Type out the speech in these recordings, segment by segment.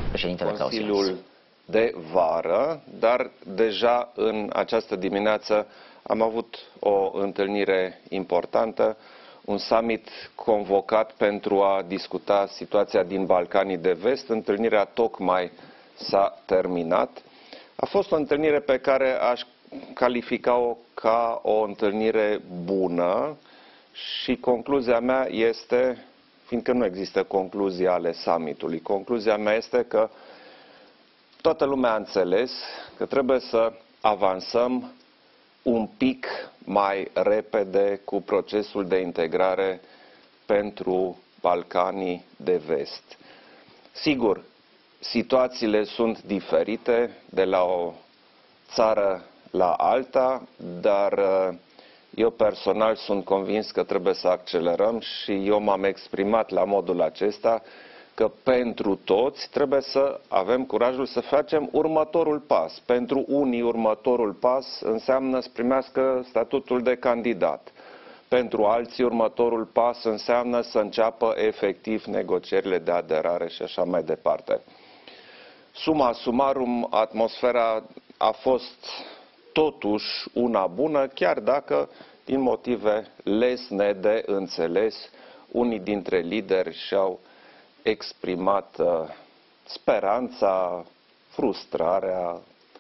Consiliul de vară, dar deja în această dimineață am avut o întâlnire importantă, un summit convocat pentru a discuta situația din Balcanii de Vest. Întâlnirea tocmai s-a terminat. A fost o întâlnire pe care aș califica-o ca o întâlnire bună și concluzia mea este, fiindcă nu există concluzii ale summitului, concluzia mea este că toată lumea a înțeles că trebuie să avansăm un pic mai repede cu procesul de integrare pentru Balcanii de Vest. Sigur, situațiile sunt diferite de la o țară la alta, dar eu personal sunt convins că trebuie să accelerăm și eu m-am exprimat la modul acesta că pentru toți trebuie să avem curajul să facem următorul pas. Pentru unii următorul pas înseamnă să primească statutul de candidat. Pentru alții următorul pas înseamnă să înceapă efectiv negocierile de aderare și așa mai departe. Summa summarum, atmosfera a fost totuși una bună, chiar dacă din motive lesne de înțeles, unii dintre lideri și-au exprimat speranța, frustrarea,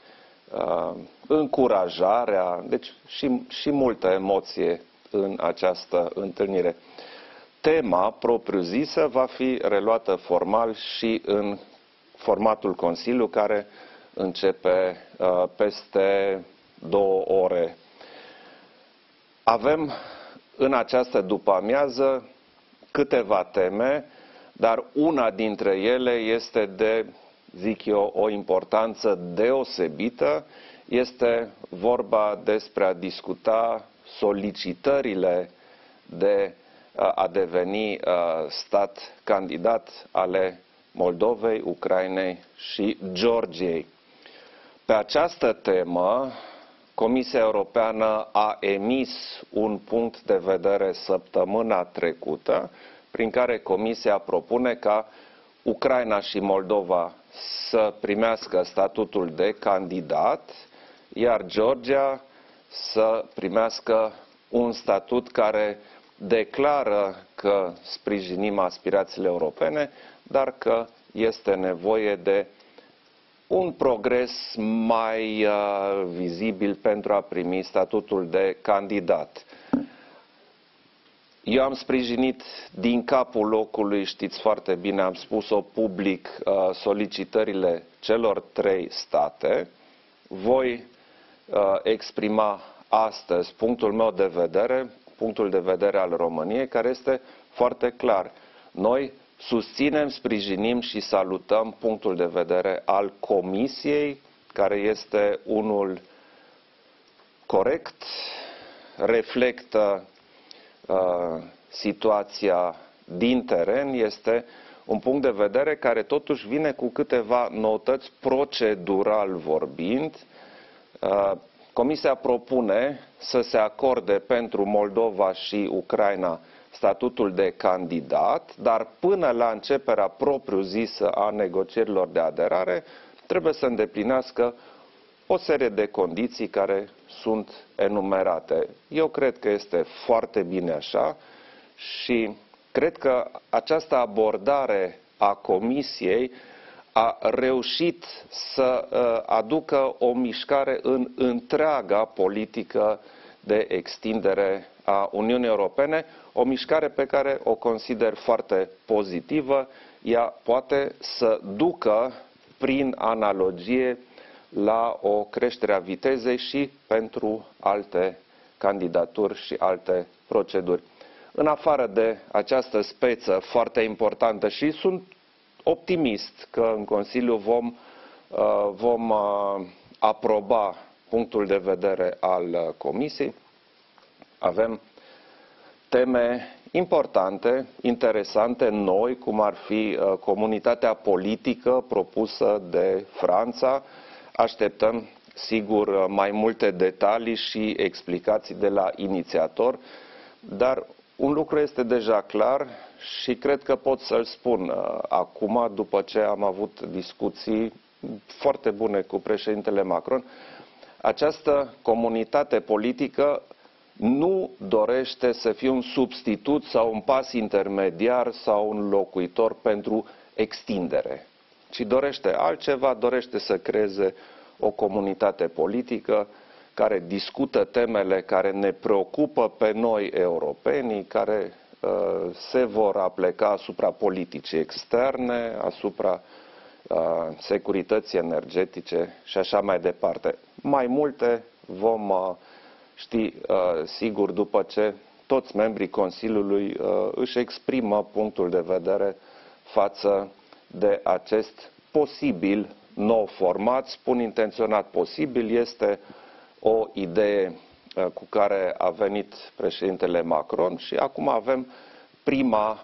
încurajarea, deci și multă emoție în această întâlnire. Tema propriu-zisă va fi reluată formal și în formatul Consiliu, care începe peste 2 ore. Avem în această după-amiază câteva teme, dar una dintre ele este de, zic eu, o importanță deosebită. Este vorba despre a discuta solicitările de a deveni stat candidat ale Moldovei, Ucrainei și Georgiei. Pe această temă, Comisia Europeană a emis un punct de vedere săptămâna trecută, prin care Comisia propune ca Ucraina și Moldova să primească statutul de candidat, iar Georgia să primească un statut care declară că sprijinim aspirațiile europene, dar că este nevoie de un progres mai vizibil pentru a primi statutul de candidat. Eu am sprijinit din capul locului, știți foarte bine, am spus-o public, solicitările celor 3 state. Voi exprima astăzi punctul meu de vedere, punctul de vedere al României, care este foarte clar. Noi susținem, sprijinim și salutăm punctul de vedere al Comisiei, care este unul corect, reflectă situația din teren, este un punct de vedere care totuși vine cu câteva noutăți procedural vorbind. Comisia propune să se acorde pentru Moldova și Ucraina statutul de candidat, dar până la începerea propriu-zisă a negocierilor de aderare trebuie să îndeplinească o serie de condiții care sunt enumerate. Eu cred că este foarte bine așa și cred că această abordare a Comisiei a reușit să aducă o mișcare în întreaga politică de extindere a Uniunii Europene, o mișcare pe care o consider foarte pozitivă. Ea poate să ducă prin analogie la o creștere a vitezei și pentru alte candidaturi și alte proceduri. În afară de această speță foarte importantă, și sunt optimist că în Consiliu vom aproba punctul de vedere al Comisiei, avem teme importante, interesante, noi, cum ar fi comunitatea politică propusă de Franța. Așteptăm, sigur, mai multe detalii și explicații de la inițiator, dar un lucru este deja clar, și cred că pot să-l spun acum, după ce am avut discuții foarte bune cu președintele Macron, această comunitate politică nu dorește să fie un substitut sau un pas intermediar sau un locuitor pentru extindere, ci dorește altceva, dorește să creeze o comunitate politică care discută temele care ne preocupă pe noi europenii, care se vor apleca asupra politicii externe, asupra securității energetice și așa mai departe. Mai multe vom ști sigur după ce toți membrii Consiliului își exprimă punctul de vedere față de acest posibil nou format. Spun intenționat posibil, este o idee cu care a venit președintele Macron și acum avem prima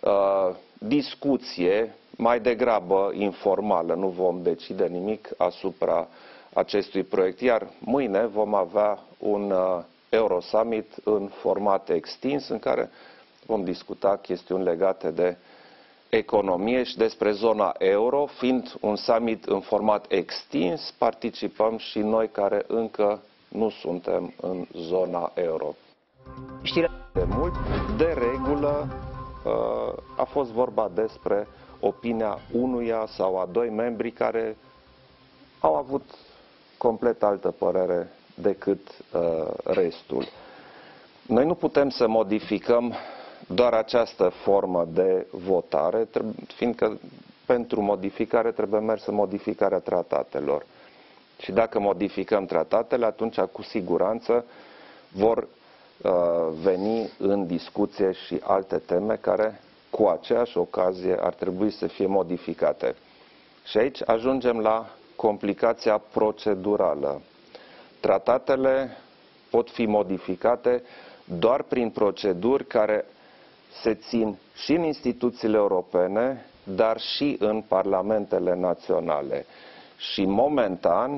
discuție, mai degrabă informală, nu vom decide nimic asupra acestui proiect, iar mâine vom avea un Eurosummit în format extins în care vom discuta chestiuni legate de economie și despre zona euro. Fiind un summit în format extins, participăm și noi care încă nu suntem în zona euro. De mult, de regulă, a fost vorba despre opinia unuia sau a doi membri care au avut complet altă părere decât restul. Noi nu putem să modificăm doar această formă de votare, fiindcă pentru modificare trebuie mers în modificarea tratatelor. Și dacă modificăm tratatele, atunci cu siguranță vor veni în discuție și alte teme care cu aceeași ocazie ar trebui să fie modificate. Și aici ajungem la complicația procedurală. Tratatele pot fi modificate doar prin proceduri care se țin și în instituțiile europene, dar și în parlamentele naționale. Și momentan,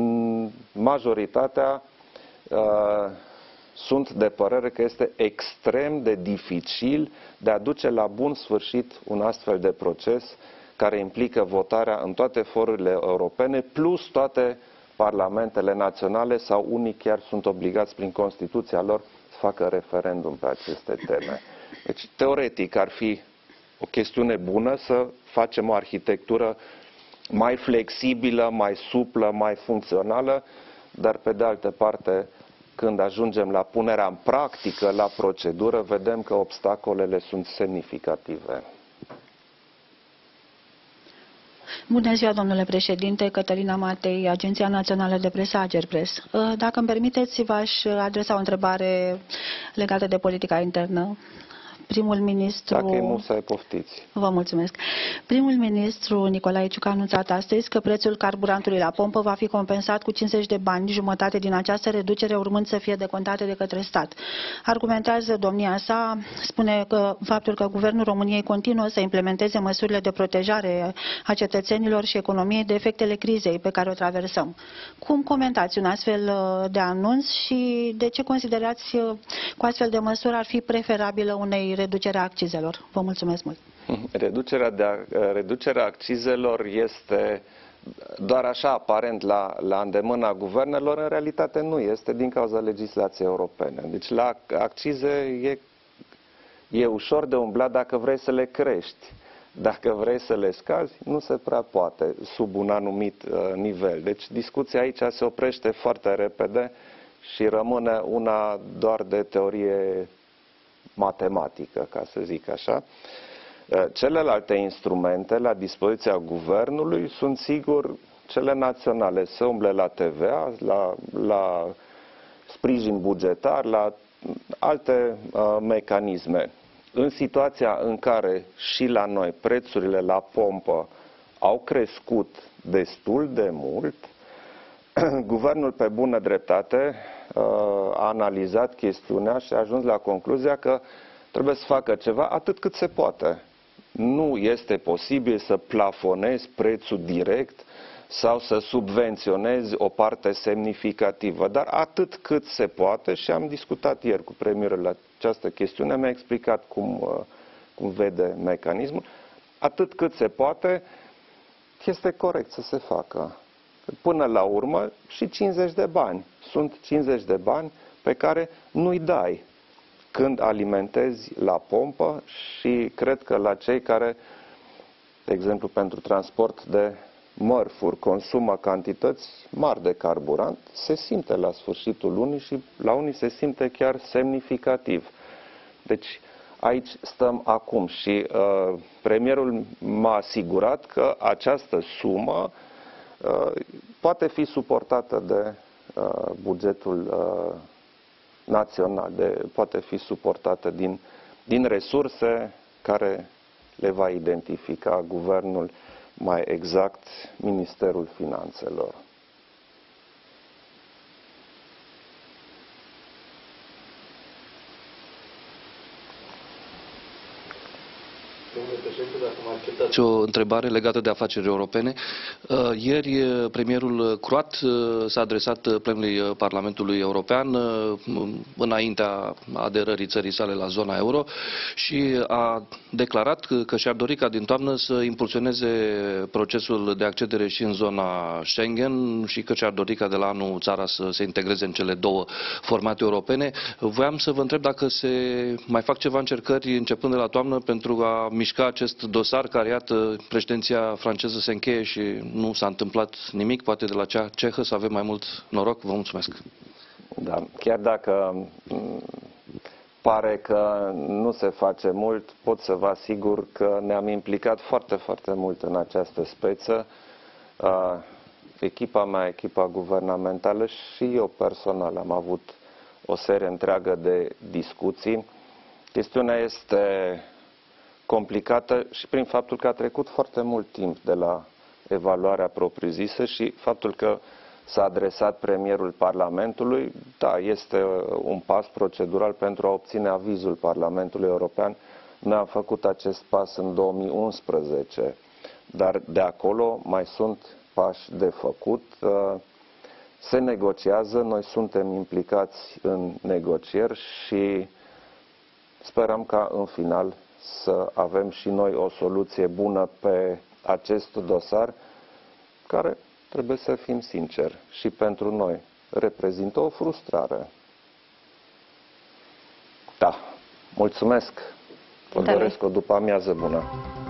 majoritatea sunt de părere că este extrem de dificil de a duce la bun sfârșit un astfel de proces care implică votarea în toate forurile europene, plus toate parlamentele naționale sau unii chiar sunt obligați prin Constituția lor să facă referendum pe aceste teme. Deci, teoretic, ar fi o chestiune bună să facem o arhitectură mai flexibilă, mai suplă, mai funcțională, dar pe de altă parte, când ajungem la punerea în practică, la procedură, vedem că obstacolele sunt semnificative. Bună ziua, domnule președinte, Cătălina Matei, Agenția Națională de Presă, Agerpres. Dacă îmi permiteți, v-aș adresa o întrebare legată de politica internă. Primul ministru... Dacă nu să poftiți. Vă mulțumesc. Primul ministru Nicolae Ciucă a anunțat astăzi că prețul carburantului la pompă va fi compensat cu 50 de bani, jumătate din această reducere urmând să fie decontate de către stat. Argumentează domnia sa, spune că faptul că Guvernul României continuă să implementeze măsurile de protejare a cetățenilor și economiei de efectele crizei pe care o traversăm. Cum comentați un astfel de anunț și de ce considerați că cu astfel de măsuri ar fi preferabilă unei reducere a accizelor? Vă mulțumesc mult. Reducerea accizelor este doar așa aparent la îndemâna guvernelor, în realitate nu este din cauza legislației europene. Deci la accize e ușor de umblat dacă vrei să le crești. Dacă vrei să le scazi, nu se prea poate sub un anumit nivel. Deci discuția aici se oprește foarte repede și rămâne una doar de teorie matematică, ca să zic așa. Celelalte instrumente la dispoziția guvernului sunt sigur cele naționale, să umble la TVA, la sprijin bugetar, la alte mecanisme. În situația în care și la noi prețurile la pompă au crescut destul de mult, guvernul pe bună dreptate a analizat chestiunea și a ajuns la concluzia că trebuie să facă ceva atât cât se poate. Nu este posibil să plafonezi prețul direct sau să subvenționezi o parte semnificativă, dar atât cât se poate, și am discutat ieri cu premierul la această chestiune, mi-a explicat cum cum vede mecanismul, atât cât se poate, este corect să se facă. Până la urmă și 50 de bani. Sunt 50 de bani pe care nu-i dai când alimentezi la pompă și cred că la cei care, de exemplu, pentru transport de mărfuri, consumă cantități mari de carburant, se simte la sfârșitul lunii și la unii se simte chiar semnificativ. Deci aici stăm acum și premierul m-a asigurat că această sumă poate fi suportată de bugetul național, poate fi suportată din resurse care le va identifica guvernul, mai exact Ministerul Finanțelor. Domnule președinte, dacă mă acceptați o întrebare legată de afaceri europene. Ieri, premierul croat s-a adresat plenului Parlamentului European înaintea aderării țării sale la zona euro și a declarat că și-ar dori ca din toamnă să impulsioneze procesul de accedere și în zona Schengen și că și-ar dori ca de la anul țara să se integreze în cele două formate europene. Voiam să vă întreb dacă se mai fac ceva încercări începând de la toamnă pentru a mișca acest dosar care, iată, președinția franceză se încheie și nu s-a întâmplat nimic, poate de la cea cehă să avem mai mult noroc. Vă mulțumesc. Da, chiar dacă pare că nu se face mult, pot să vă asigur că ne-am implicat foarte, foarte mult în această speță. Echipa mea, echipa guvernamentală și eu personal am avut o serie întreagă de discuții. Chestiunea este complicată și prin faptul că a trecut foarte mult timp de la evaluarea propriu-zisă și faptul că s-a adresat premierul Parlamentului, da, este un pas procedural pentru a obține avizul Parlamentului European. Noi am făcut acest pas în 2011, dar de acolo mai sunt pași de făcut. Se negociază, noi suntem implicați în negocieri și sperăm ca în final să avem și noi o soluție bună pe acest dosar, care, trebuie să fim sinceri, și pentru noi reprezintă o frustrare. Da, mulțumesc, vă doresc o după-amiază bună.